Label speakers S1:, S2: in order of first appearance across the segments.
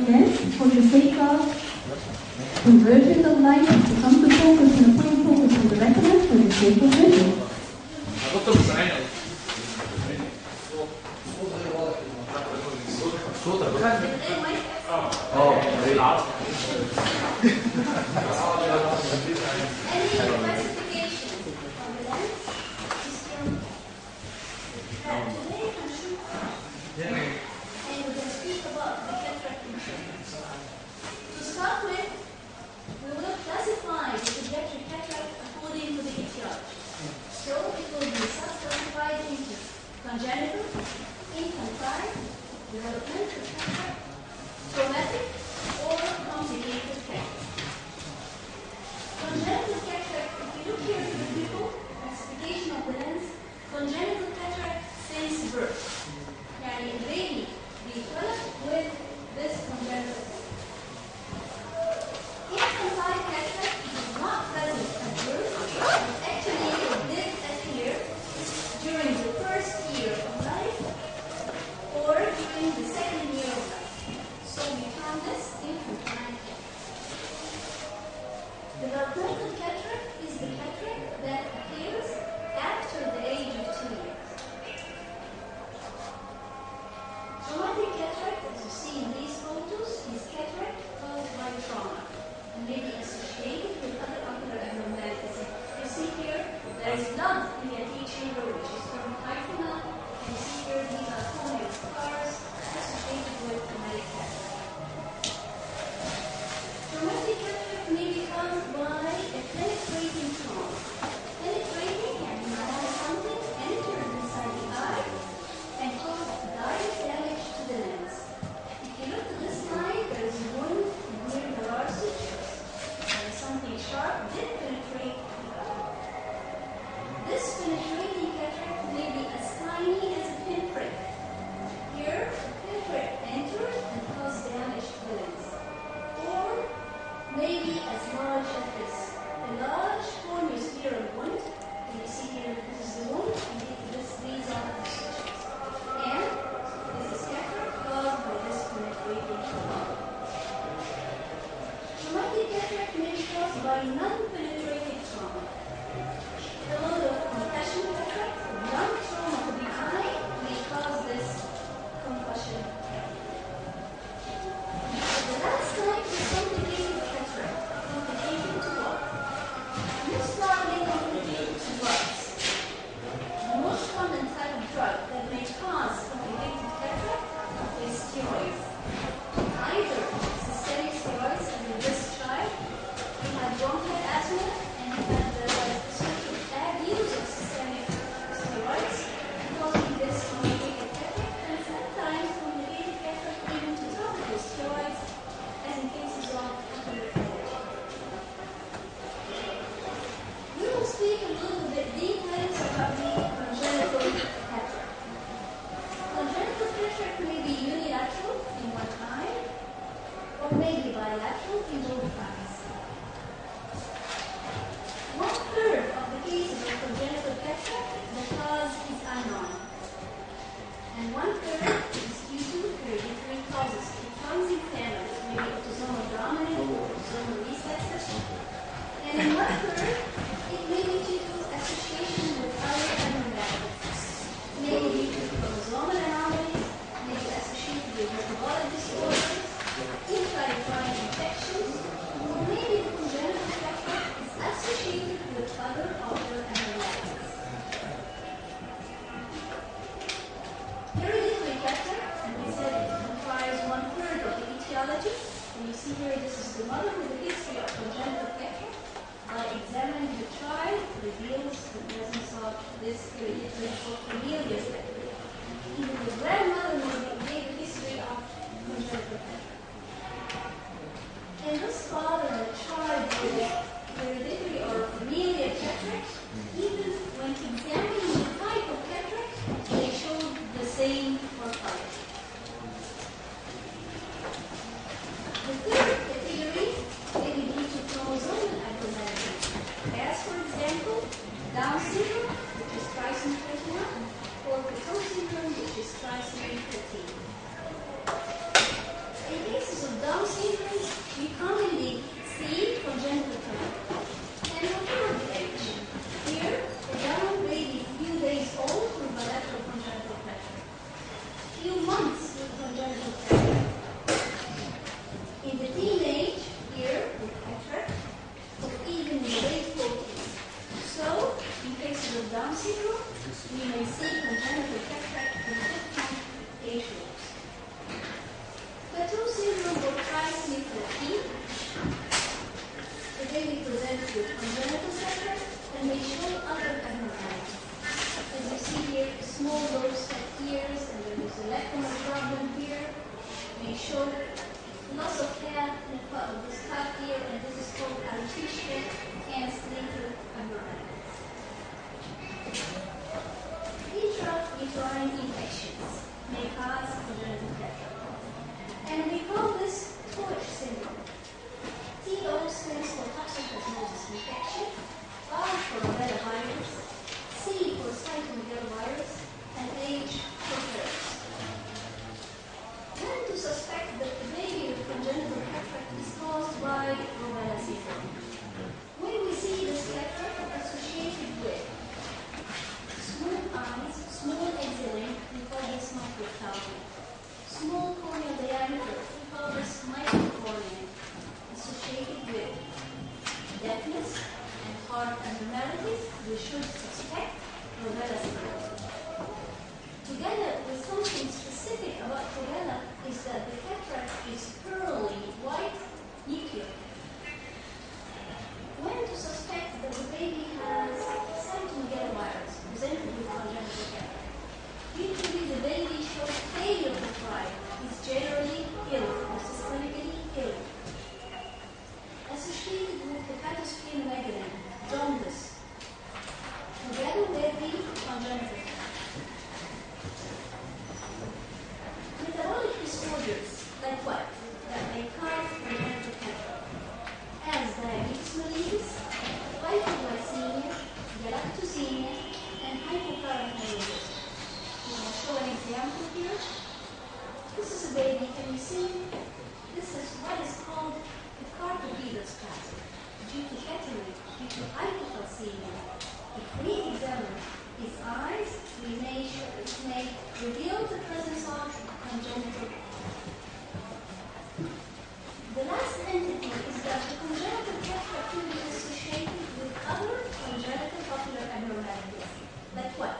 S1: events for the sake of conversion of light to come to focus and a point focus on the retina for the sake of vision.
S2: Congenital, infantile, developmental cataract, traumatic, or complicated cataract. Congenital cataract, if you look here to the pupil, classification of the lens, congenital cataract since birth. Yani the baby developed with this congenital cataract. Infantile cataract is not present at birth, but actually it did appear during the first year of life or during the second year of life. So we term this infantile cataract. Developmental cataract is the cataract that appears after the age of 2 years. Traumatic cataract, as you see in these photos, is cataract caused by trauma and may be associated with other ocular abnormalities. You see here, there is blood in the anterior chamber, which is called hyphena, and you see here these are corneal scars associated with traumatic cataract. Traumatic cataract may be caused by a penetrating trauma. Penetrating and something enters inside the eye and cause direct damage to the lens. If you look at this line, there is a wound where there are sutures. Something sharp did penetrate the eye. This penetrating cataract may be as tiny as a pinprick. Here, a pinprick enters and causes damage to the lens. Or maybe as large as this. A large corneoscleral wound. And you see here, this is the wound, and these are the sutures. And this is cataract caused by this penetrating trauma. Traumatic cataract may be caused by non-penetrating trauma. The mode of concussion cataract, non-trauma to the eye, may cause this concussion cataract. The last type is complicated cataract. Complicated to what? Most probably complicated to drugs. The most common type of drug that may cause complicated cataract is steroids. Either systemic steroids, as in this child, he had bronchial asthma and he had use of systemic steroids, causing this complicated cataract, and sometimes complicated cataract even to topical steroids, as in cases of ocular allergy. We will speak a little bit details about the congenital cataract. Congenital cataract may be unilateral in one eye, or maybe bilateral in both eyes. 1/3 of the cases of congenital cataract, the cause is unknown. And 1/3 is due to hereditary causes. It comes in families, maybe autosomal dominant or autosomal recessive. And in 1/3, it may be due to association with other abnormalities. Maybe due to chromosomal anomalies, maybe associated with metabolic disorders, intra-uterine infections, or maybe the congenital cataract is associated with other ocular abnormalities. Hereditary cataract, and we said it comprised 1/3 of the etiology. And you see here, this is the mother with a history of congenital cataract. By examining the child, reveals the presence of this hereditary or familial cataract. Even the grandmother may gave a history of congenital cataract. And this father and child with hereditary or familial cataract, even when examining the type of cataract, they showed the same morphology. The third category may be due to chromosomal abnormalities, as for example, Down syndrome, which is trisomy 21, or Pitot syndrome, which is trisomy 13. In 13. The baby presents with congenital cataract and may show other abnormalities. As you see here, small lobes at ears, and there is a lacrimal problem here. May show loss of hair in part of this calf ear, and this is called alopecia and later abnormalities. Intrauterine infections may cause congenital cataract, and we call this TORCH syndrome. TO stands for toxoplasmosis infection, R for rubella virus, C for cytomegalovirus, and H for herpes. When to suspect that the baby with congenital cataract is caused by rubella syndrome? When we see this cataract associated with small eyes, small axillary, we call this microphthalmia. Small corneal diameter, we call this microcornea, associated with deafness and heart abnormalities, we should suspect rubella syndrome. Together with something specific about rubella is that the cataract is pearly white nuclear. When to suspect that the baby has cytomegalovirus presented with congenital cataract? Usually the baby shows failure to cry, is generally ill or systemically ill. Associated with hepatosplenomegaly, jaundice, together with the congenital cataract. Metabolic disorders, like what? That may cause congenital cataract, as diabetes mellitus, hypoglycemia, galactosemia, and hypoparathyroidism. We will show an example here. This is a baby, can you see? This is what is called the carpopedal spasm. Due to cataract, due to hypocalcemia, if we examine his eyes, it may reveal the presence of congenital. The last entity is that the congenital cataract will be associated with other congenital ocular abnormalities. Like what?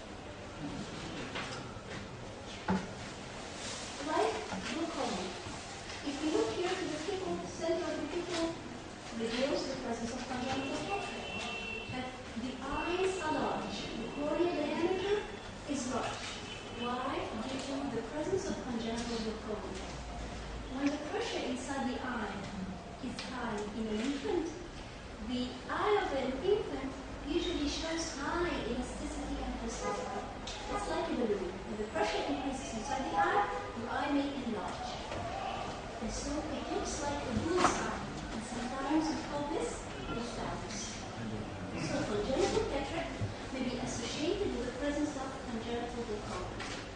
S2: Like glaucoma. If you look here to the pupil, center of the pupil reveals the presence of congenital cataract. But the eyes are large. The corneal diameter is large. Why? Due to the presence of congenital glaucoma. When the pressure inside the eye is high in an infant, the eye of an infant usually shows high elasticity and plasticity. It's like a balloon. When the pressure increases inside the eye may enlarge. And so it looks like a bullseye. And sometimes we call this bullseye. So congenital cataract may be associated with the presence of congenital glaucoma.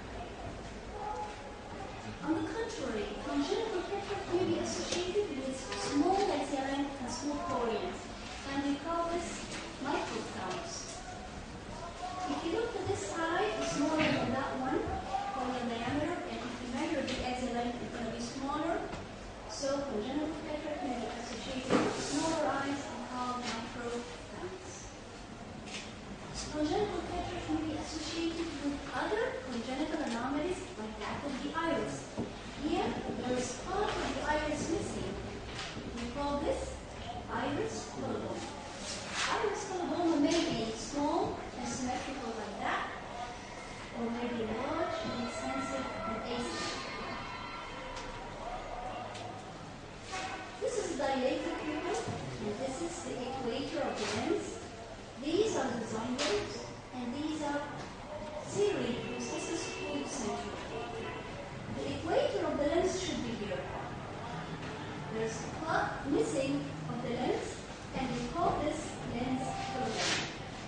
S2: On the contrary, congenital cataract may be associated with small axillary and small corneas, and we call this microphthalmos. If you look at this eye, it's smaller than that one, corneal diameter, and if you measure the axillary, it's going to be smaller. So congenital cataract may be associated with smaller eyes and called microphthalmos. Congenital cataract may be associated with other congenital anomalies like that of the iris. Here, there is part of the iris missing. We call this iris coloboma. Iris coloboma may be small and symmetrical like that, or may be large and extensive and asymmetrical. This is the dilated pupil, and this is the equator of the lens. These are the zygons, and these are cerebrals. This is full center. The equator of the lens should be here. There's a part missing of the lens, and we call this lens coloboma.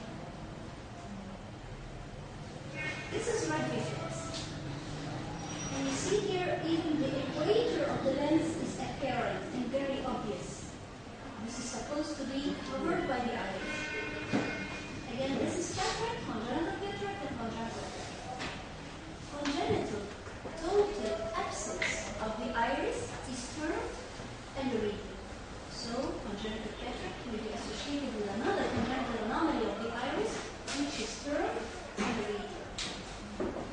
S2: This is red reflex. And you see here, even the equator of the lens is apparent and very obvious. This is supposed to be covered by the iris. Again, this is cataract, congenital cataract, and congenital cataract. Congenital, total absence of the iris is termed endoreal. So, congenital cataract may be associated with another congenital anomaly of the iris, which is termed endoreal.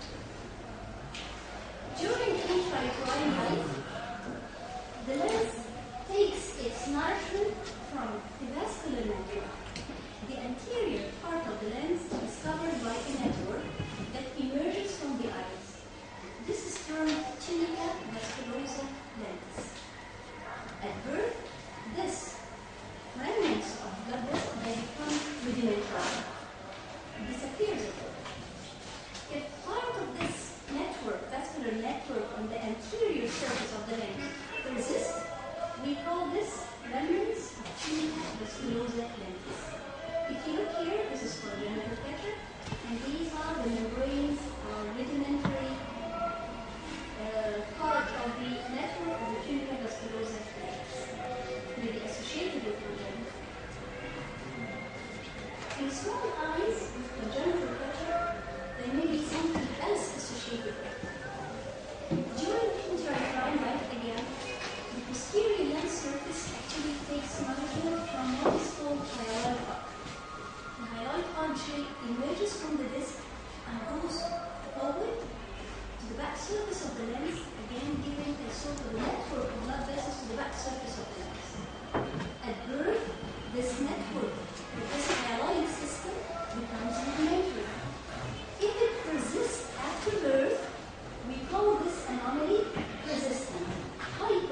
S2: During intrauterine life, the lens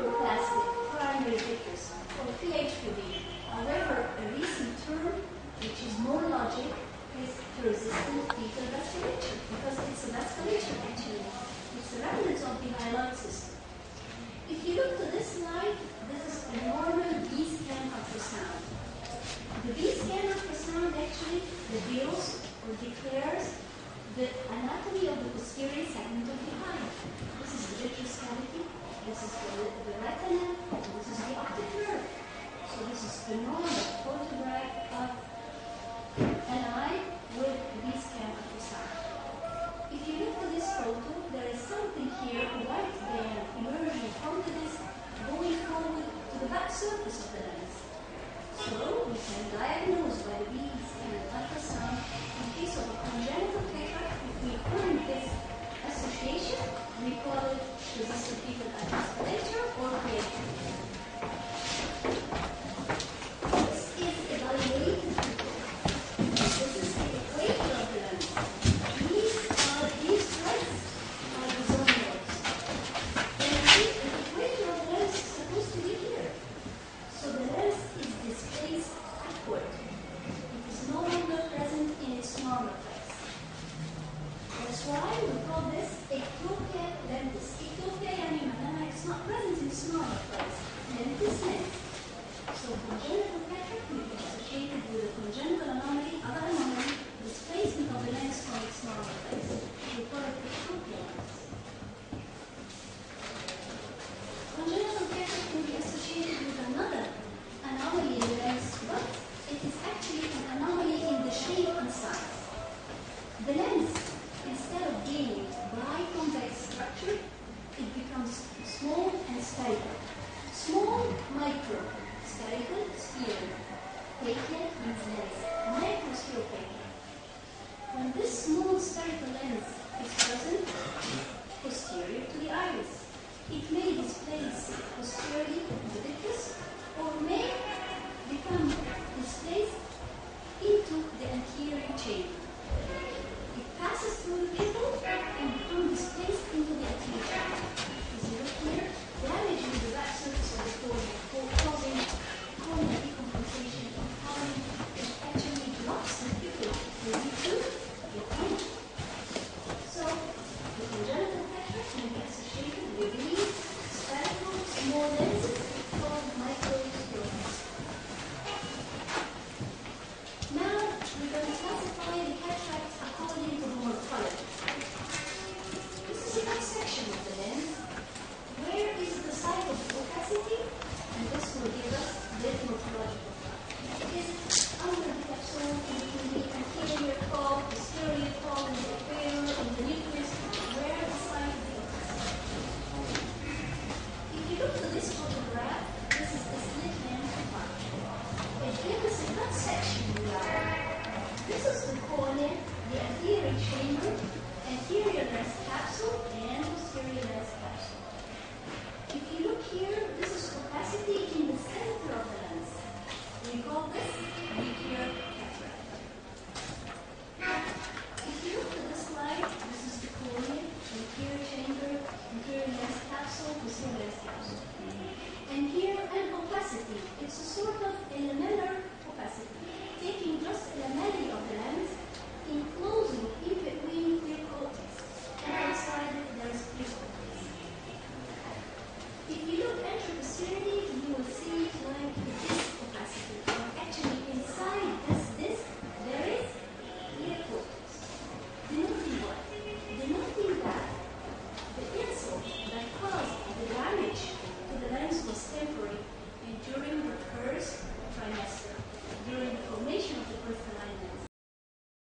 S2: hyperplastic primary vectors, or PHPV. However, a recent term, which is more logic, is persistent fetal vasculature, because it's a vasculature actually. It's a remnant of the hyaloid system. If you look to this slide, this is a normal B-scan ultrasound. The B-scan ultrasound actually reveals or declares the anatomy of the posterior segment of the eye. This is the vitreous cavity, this is the retina, and this is the optic nerve. So this is the normal photograph of an eye with B-scan ultrasound. If you look at this photo, there is something here, a white band emerging from the disc, going forward to the back surface of the lens. So we can diagnose by the B-scan ultrasound in case of a congenital cataract. If we find this association, we call it persistent fetal vasculature or PHP. This is evaluated. This is the equation of the lens. These threads are the zone nodes. And the equation of the lens is supposed to be here. So the lens is displaced upward. It is no longer present in its normal place. That's why we call this ectopia lentis. Ectopia يعني it's not present in its normal place. Lentis lens. So congenital cataract may be associated with a congenital anomaly, other anomaly, displacement of the lens from its normal place. We call it ectopia lens. Congenital cataract can be associated with another anomaly in the lens, but it is actually an anomaly in the shape and size. The lens, instead of being biconvex structure, it becomes small and spherical. Small, micro, spherical, spherical. Phakic means lens, microscopic. When this small spherical lens is present posterior to the iris, it may displace posteriorly the vitreous or may become displaced into the anterior chamber. It passes through the pupil and becomes displaced into the anterior chamber. As you look here, damaging the back surface of the cornea, causing corneal decompensation and harm that actually blocks the pupil for you to get in. So, the congenital cataract may be associated with these spherical small lenses called microscopic. Now, we're going to classify the cataracts according to the morphology. This is a cross-section of the lens. Where is the site of opacity? And this will give us the morphological part. Is it under the capsule, in the anterior fold, posterior fold, in the equator, in the nucleus? Where is the site of the opacity? If you look to this photograph, this is the slit lens part. It gives us a cut section now. This is the cornea, the anterior chamber, anterior lens capsule, and posterior lens capsule. If you look here, this is opacity in the center of the lens. We call this nuclear cataract. If you look at this slide, this is the cornea, anterior chamber, anterior lens capsule, posterior lens capsule. And here, an opacity. It's a sort of a lamellar opacity, taking just lamellae of the lens, enclosing in between clear cortex, and outside it there is clear cortex. If you look anteroposteriorly, you will see like this opacity.